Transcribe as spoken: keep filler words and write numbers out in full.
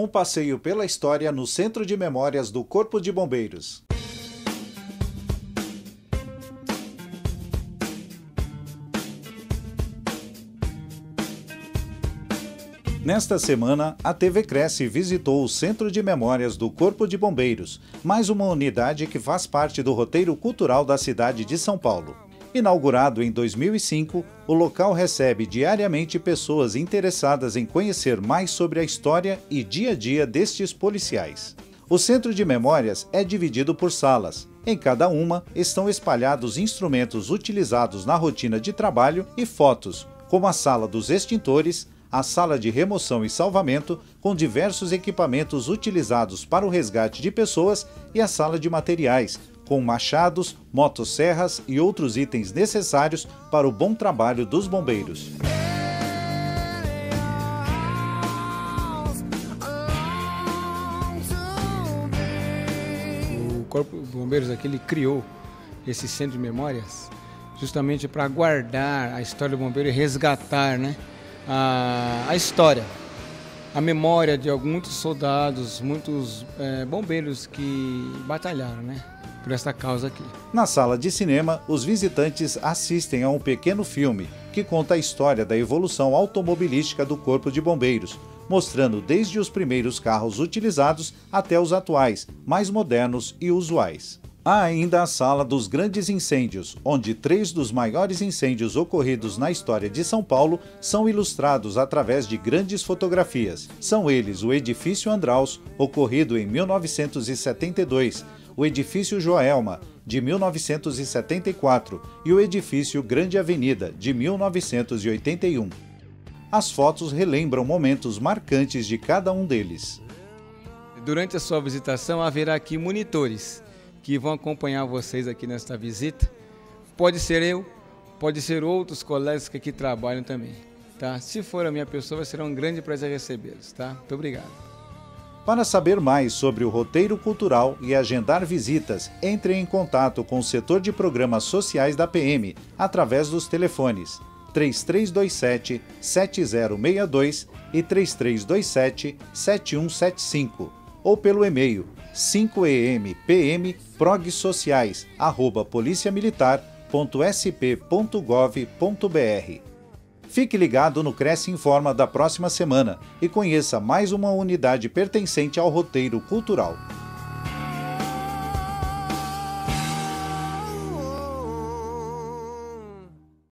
Um passeio pela história no Centro de Memórias do Corpo de Bombeiros. Nesta semana, a T V Cresce visitou o Centro de Memórias do Corpo de Bombeiros, mais uma unidade que faz parte do roteiro cultural da cidade de São Paulo. Inaugurado em dois mil e cinco, o local recebe diariamente pessoas interessadas em conhecer mais sobre a história e dia a dia destes policiais. O Centro de Memórias é dividido por salas. Em cada uma estão espalhados instrumentos utilizados na rotina de trabalho e fotos, como a sala dos extintores, a sala de remoção e salvamento, com diversos equipamentos utilizados para o resgate de pessoas, e a sala de materiais, com machados, motosserras e outros itens necessários para o bom trabalho dos bombeiros. O Corpo de Bombeiros aqui ele criou esse centro de memórias justamente para guardar a história do bombeiro e resgatar, né, a, a história, a memória de alguns muitos soldados, muitos é, bombeiros que batalharam, né, por esta causa aqui. Na sala de cinema, os visitantes assistem a um pequeno filme que conta a história da evolução automobilística do Corpo de Bombeiros, mostrando desde os primeiros carros utilizados até os atuais, mais modernos e usuais. Há ainda a sala dos grandes incêndios, onde três dos maiores incêndios ocorridos na história de São Paulo são ilustrados através de grandes fotografias. São eles o Edifício Andraus, ocorrido em mil novecentos e setenta e dois, o Edifício Joelma, de mil novecentos e setenta e quatro, e o Edifício Grande Avenida, de mil novecentos e oitenta e um. As fotos relembram momentos marcantes de cada um deles. Durante a sua visitação haverá aqui monitores que vão acompanhar vocês aqui nesta visita. Pode ser eu, pode ser outros colegas que aqui trabalham também, tá? Se for a minha pessoa, será um grande prazer recebê-los, tá? Muito obrigado. Para saber mais sobre o roteiro cultural e agendar visitas, entre em contato com o setor de programas sociais da P M através dos telefones três três dois sete, sete zero seis dois e três três dois sete, sete um sete cinco ou pelo e-mail cinco e m p m progsociais arroba polícia militar ponto s p ponto gov ponto b r. Fique ligado no Cresce Informa da próxima semana e conheça mais uma unidade pertencente ao roteiro cultural.